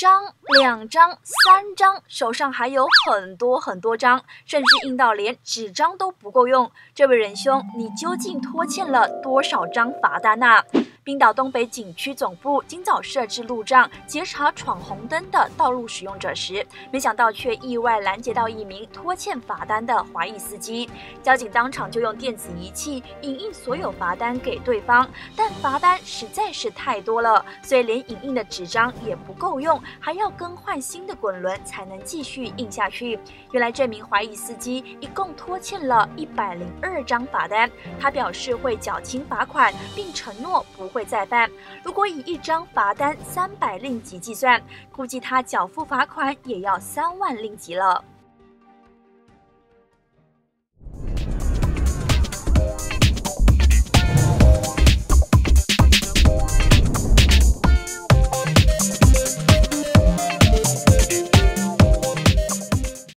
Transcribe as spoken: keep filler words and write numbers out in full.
张、两张、三张，手上还有很多很多张，甚至印到连纸张都不够用。这位仁兄，你究竟拖欠了多少张罚单啊？冰岛东北景区总部今早设置路障，截查闯红灯的道路使用者时，没想到却意外拦截到一名拖欠罚单的怀疑司机。交警当场就用电子仪器影印所有罚单给对方，但罚单实在是太多了，所以连影印的纸张也不够用，还要更换新的滚轮才能继续印下去。原来这名怀疑司机一共拖欠了一百零二张罚单，他表示会缴清罚款，并承诺不会再犯。如果以一张罚单三百令吉计算，估计他缴付罚款也要三万令吉了。